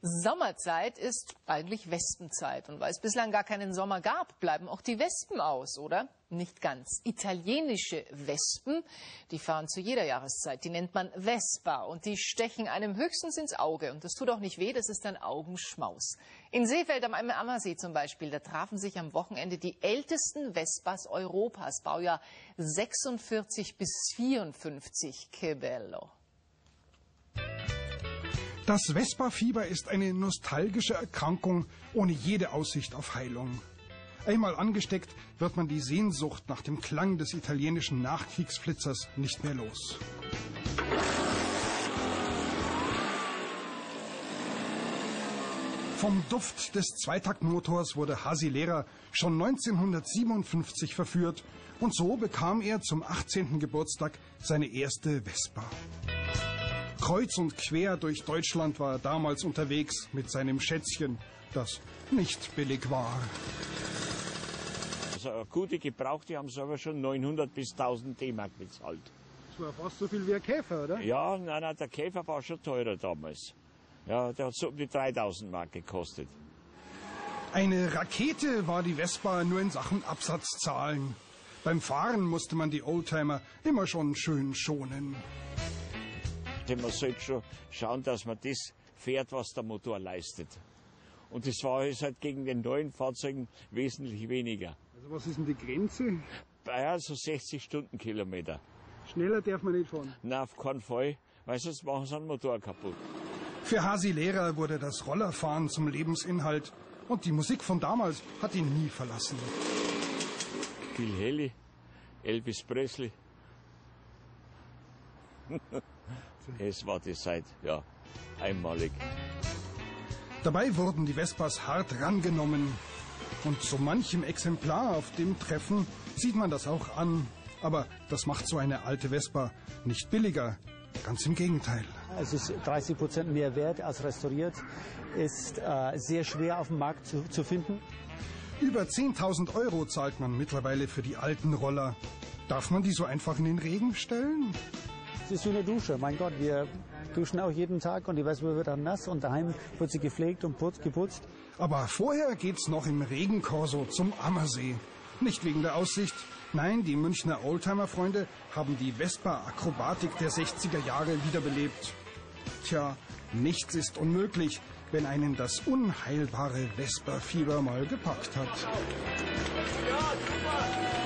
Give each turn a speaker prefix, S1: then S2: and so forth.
S1: Sommerzeit ist eigentlich Wespenzeit. Und weil es bislang gar keinen Sommer gab, bleiben auch die Wespen aus, oder? Nicht ganz. Italienische Wespen, die fahren zu jeder Jahreszeit. Die nennt man Vespa und die stechen einem höchstens ins Auge. Und das tut auch nicht weh, das ist ein Augenschmaus. In Seefeld am Ammersee zum Beispiel, da trafen sich am Wochenende die ältesten Vespas Europas, Baujahr 46 bis 54. Que bello.
S2: Das Vespa-Fieber ist eine nostalgische Erkrankung ohne jede Aussicht auf Heilung. Einmal angesteckt, wird man die Sehnsucht nach dem Klang des italienischen Nachkriegsflitzers nicht mehr los. Vom Duft des Zweitaktmotors wurde Hasi Lehrer schon 1957 verführt und so bekam er zum 18. Geburtstag seine erste Vespa. Kreuz und quer durch Deutschland war er damals unterwegs mit seinem Schätzchen, das nicht billig war.
S3: Also eine gute Gebrauchte haben sie aber schon 900 bis 1000 D-Mark bezahlt.
S2: Das war fast so viel wie ein Käfer, oder?
S3: Ja, nein, der Käfer war schon teurer damals. Ja, der hat so um die 3000 Mark gekostet.
S2: Eine Rakete war die Vespa nur in Sachen Absatzzahlen. Beim Fahren musste man die Oldtimer immer schon schön schonen.
S3: Man sollte schon schauen, dass man das fährt, was der Motor leistet. Und das war jetzt halt gegen den neuen Fahrzeugen wesentlich weniger.
S2: Also was ist denn die Grenze?
S3: Ja, so 60 Stundenkilometer.
S2: Schneller darf man nicht fahren?
S3: Nein, auf keinen Fall, weil sonst machen sie einen Motor kaputt.
S2: Für Hasi Lehrer wurde das Rollerfahren zum Lebensinhalt und die Musik von damals hat ihn nie verlassen.
S3: Phil Haley, Elvis Presley. Es war die Zeit, ja, einmalig.
S2: Dabei wurden die Vespas hart rangenommen. Und so manchem Exemplar auf dem Treffen sieht man das auch an. Aber das macht so eine alte Vespa nicht billiger. Ganz im Gegenteil.
S4: Es ist 30% mehr wert als restauriert. Ist sehr schwer auf dem Markt zu finden.
S2: Über 10.000 Euro zahlt man mittlerweile für die alten Roller. Darf man die so einfach in den Regen stellen?
S4: Es ist wie eine Dusche. Mein Gott, wir duschen auch jeden Tag und die Vespa wird dann nass und daheim wird sie gepflegt und geputzt.
S2: Aber vorher geht's noch im Regenkorso zum Ammersee. Nicht wegen der Aussicht. Nein, die Münchner Oldtimer-Freunde haben die Vespa-Akrobatik der 60er Jahre wiederbelebt. Tja, nichts ist unmöglich, wenn einen das unheilbare Vespa-Fieber mal gepackt hat.
S5: Ja, super!